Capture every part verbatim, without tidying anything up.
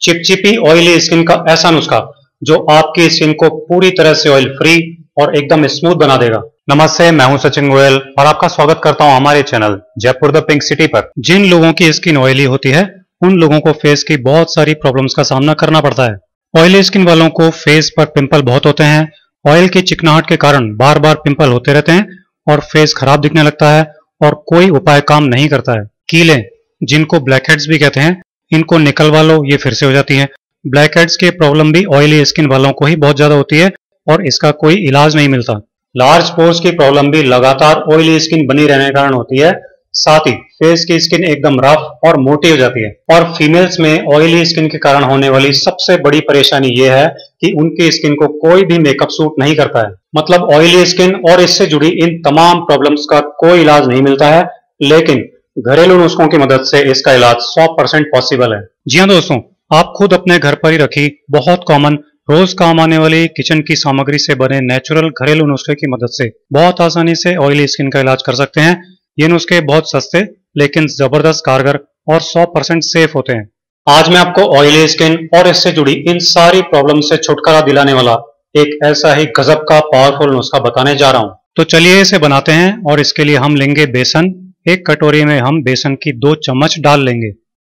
चिपचिपी oily skin का ऐसा नुस्खा जो आपकी स्किन को पूरी तरह से ऑयल फ्री और एकदम स्मूथ बना देगा। नमस्ते, मैं हूं सचिन गोयल और आपका स्वागत करता हूं हमारे channel Jaipur the pink city पर। जिन लोगों की स्किन ऑयली होती है उन लोगों को फेस की बहुत सारी प्रॉब्लम्स का सामना करना पड़ता है। ऑयली स्किन वालों को फेस पर पिंपल बहुत होते हैं। ऑयल की चिकनाहट के कारण बार बार पिंपल होते रहते हैं और फेस खराब दिखने लगता है और कोई उपाय काम नहीं करता है। कीलें, जिनको ब्लैक हेड्स भी कहते हैं, इनको निकलवा लो, ये फिर से हो जाती है। ब्लैक हेड्स की प्रॉब्लम भी ऑयली स्किन वालों को ही बहुत ज्यादा होती है और इसका कोई इलाज नहीं मिलता। लार्ज पोर्स की प्रॉब्लम भी लगातार ऑयली स्किन बनी रहने के कारण होती है। साथ ही फेस की स्किन एकदम रफ और मोटी हो जाती है। और फीमेल्स में ऑयली स्किन के कारण होने वाली सबसे बड़ी परेशानी यह है कि उनकी स्किन को कोई भी मेकअप सूट नहीं करता है। मतलब ऑयली स्किन और इससे जुड़ी इन तमाम प्रॉब्लम्स का कोई इलाज नहीं मिलता है, लेकिन घरेलू नुस्खों की मदद से इसका इलाज सौ परसेंट पॉसिबल है। जी हाँ दोस्तों, आप खुद अपने घर पर ही रखी बहुत कॉमन रोज काम आने वाली किचन की सामग्री से बने नेचुरल घरेलू नुस्खे की मदद से बहुत आसानी से ऑयली स्किन का इलाज कर सकते हैं। ये नुस्खे बहुत सस्ते लेकिन जबरदस्त कारगर और सौ परसेंट सेफ होते हैं। आज मैं आपको ऑयली स्किन और इससे जुड़ी इन सारी प्रॉब्लम से छुटकारा दिलाने वाला एक ऐसा ही गजब का पावरफुल नुस्खा बताने जा रहा हूं। तो चलिए इसे बनाते हैं। और इसके लिए हम लेंगे बेसन। एक कटोरी में हम बेसन की दो चम्मच डाल लेंगे।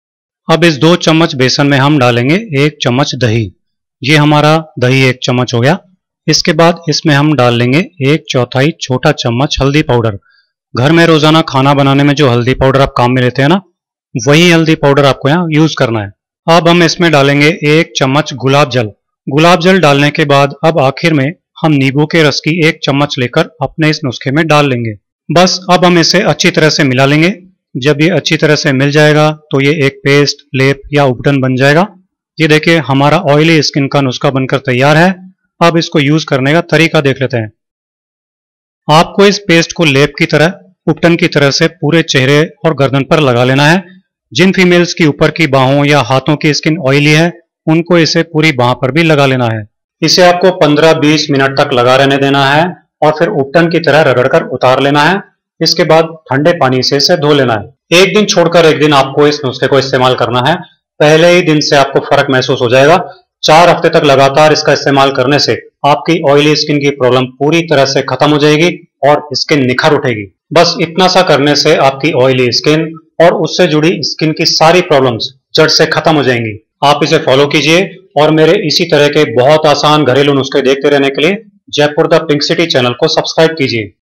अब इस दो चम्मच बेसन में हम डालेंगे एक चम्मच दही। ये हमारा दही एक चम्मच हो गया। इसके बाद इसमें हम डाल लेंगे एक चौथाई छोटा चम्मच हल्दी पाउडर। घर में रोजाना खाना बनाने में जो हल्दी पाउडर आप काम में लेते हैं ना, वही हल्दी पाउडर आपको यहाँ यूज करना है। अब हम इसमें डालेंगे एक चम्मच गुलाब जल। गुलाब जल डालने के बाद अब आखिर में हम नींबू के रस की एक चम्मच लेकर अपने इस नुस्खे में डाल लेंगे। बस अब हम इसे अच्छी तरह से मिला लेंगे। जब ये अच्छी तरह से मिल जाएगा तो ये एक पेस्ट, लेप या उपटन बन जाएगा। ये देखिए, हमारा ऑयली स्किन का नुस्खा बनकर तैयार है। अब इसको यूज करने का तरीका देख लेते हैं। आपको इस पेस्ट को लेप की तरह, उपटन की तरह से पूरे चेहरे और गर्दन पर लगा लेना है। जिन फीमेल्स की ऊपर की बाहों या हाथों की स्किन ऑयली है उनको इसे पूरी बाह पर भी लगा लेना है। इसे आपको पंद्रह बीस मिनट तक लगा रहने देना है और फिर उपटन की तरह रगड़कर उतार लेना है। इसके बाद ठंडे पानी से इसे धो लेना है। एक दिन छोड़कर एक दिन आपको इस नुस्खे को इस्तेमाल करना है। पहले ही दिन से आपको फर्क महसूस हो जाएगा। चार हफ्ते तक लगातार इसका इस्तेमाल करने से आपकी ऑयली स्किन की प्रॉब्लम पूरी तरह से खत्म हो जाएगी और स्किन निखर उठेगी। बस इतना सा करने से आपकी ऑयली स्किन और उससे जुड़ी स्किन की सारी प्रॉब्लम्स जड़ से खत्म हो जाएंगी। आप इसे फॉलो कीजिए और मेरे इसी तरह के बहुत आसान घरेलू नुस्खे देखते रहने के लिए Jaipur the pink city channel को सब्सक्राइब कीजिए।